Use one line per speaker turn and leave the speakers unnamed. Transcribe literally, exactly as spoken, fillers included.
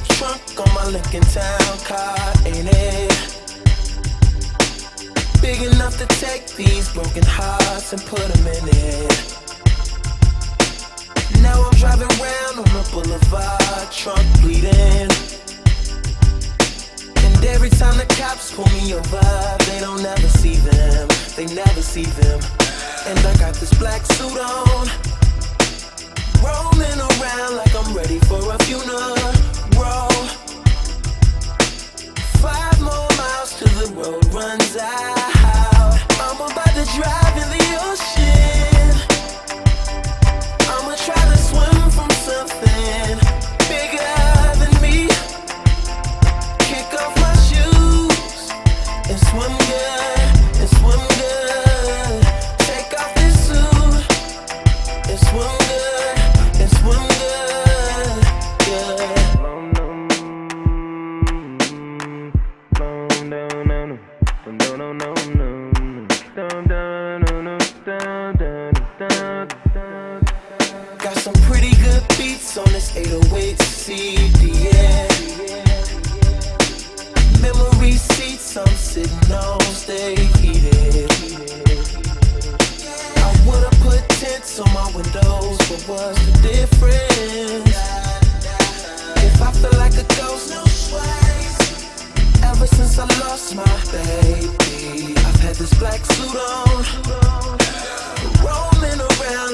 Trunk on my Lincoln Town car, ain't it? Big enough to take these broken hearts and put them in it. Now I'm driving round on the boulevard, trunk bleeding. And every time the cops pull me over, they don't ever see them, they never see them. And I got this black suit on, rolling around like I'm ready for a funeral. Five more miles till the road runs out. I'm about to drive in the ocean. I'ma try to swim from something bigger than me. Kick off my shoes and swim good, and swim good. Take off this suit and swim good, and swim good, yeah. Got some pretty good beats on this eight oh eight C D, yeah. Memory seats I'm sitting on stay heated. I would've put tints on my windows, but what's the difference? If I feel like a ghost, no Swayze. Ever since I lost my baby, I've had this black suit on, rolling around